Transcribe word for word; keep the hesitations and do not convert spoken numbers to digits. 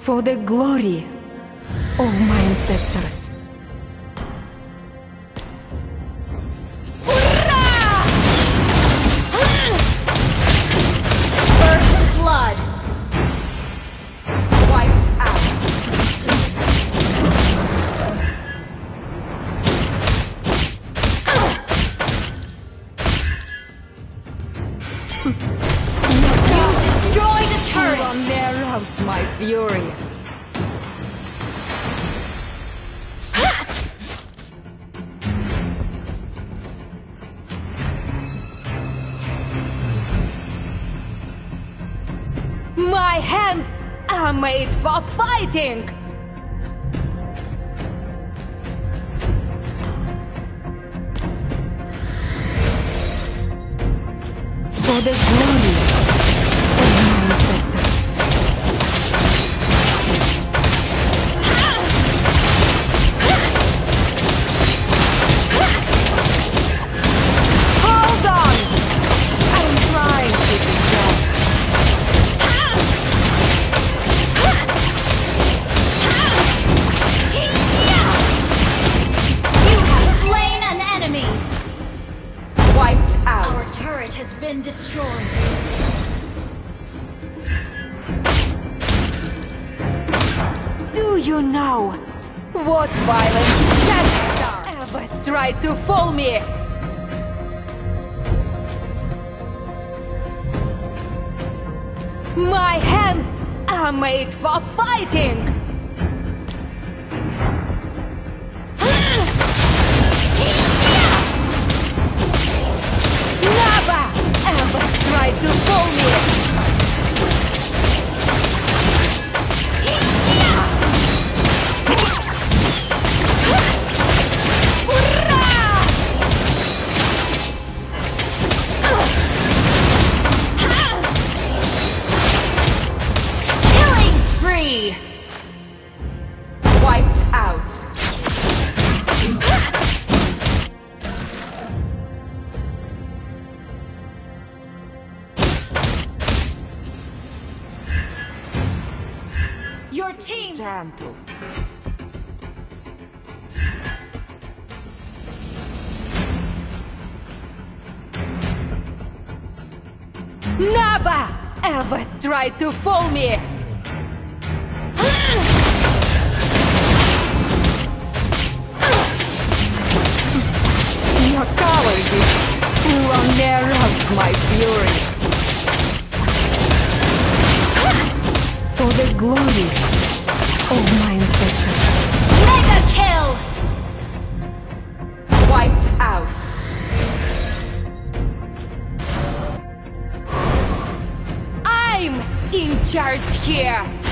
For the glory of my ancestors. First blood. Wiped out. You destroyed a turret. You will arouse my fury. My hands are made for fighting! For the glory of my ancestors. Hold on! I'm trying to be strong. Has been destroyed. Do you know what violent shadows are ever tried to fool me? My hands are made for fighting! Try to fool me! Killing spree! Wiped out. Your team Gentle. Never ever try to fool me! Your cowardice will arouse my fury. For the glory of my ancestors. Mega kill! Wiped out. I'm in charge here!